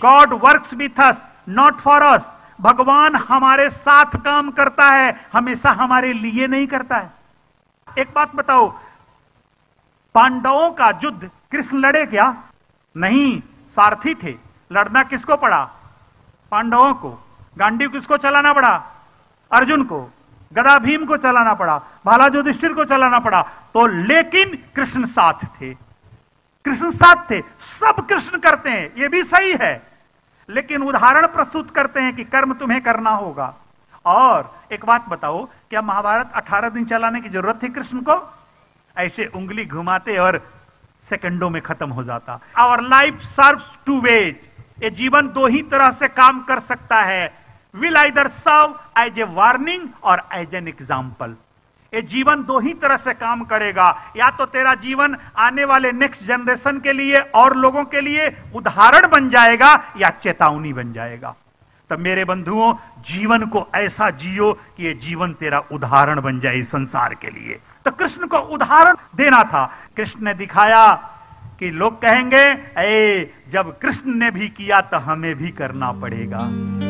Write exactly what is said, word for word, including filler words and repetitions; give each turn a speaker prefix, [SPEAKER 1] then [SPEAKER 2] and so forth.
[SPEAKER 1] God works with us not for us. भगवान हमारे साथ काम करता है, हमेशा हमारे लिए नहीं करता है। एक बात बताओ, पांडवों का युद्ध कृष्ण लड़े क्या? नहीं, सारथी थे। लड़ना किसको पड़ा? पांडवों को। गांडीव किसको चलाना पड़ा? अर्जुन को। गदा भीम को चलाना पड़ा, भाला युधिष्ठिर को चलाना पड़ा। तो लेकिन कृष्ण साथ थे, कृष्ण साथ थे। सब कृष्ण करते हैं, यह भी सही है, लेकिन उदाहरण प्रस्तुत करते हैं कि कर्म तुम्हें करना होगा। और एक बात बताओ, क्या महाभारत अठारह दिन चलाने की जरूरत थी कृष्ण को? ऐसे उंगली घुमाते और सेकंडों में खत्म हो जाता। Our life serves two ways. ये जीवन दो ही तरह से काम कर सकता है, will either serve as a warning और एज एन एग्जाम्पल। ये जीवन दो ही तरह से काम करेगा, या तो तेरा जीवन आने वाले नेक्स्ट जनरेशन के लिए और लोगों के लिए उदाहरण बन जाएगा, या चेतावनी बन जाएगा। तब मेरे बंधुओं, जीवन को ऐसा जियो कि ये जीवन तेरा उदाहरण बन जाए इस संसार के लिए। तो कृष्ण को उदाहरण देना था। कृष्ण ने दिखाया कि लोग कहेंगे, ए, जब कृष्ण ने भी किया तो हमें भी करना पड़ेगा।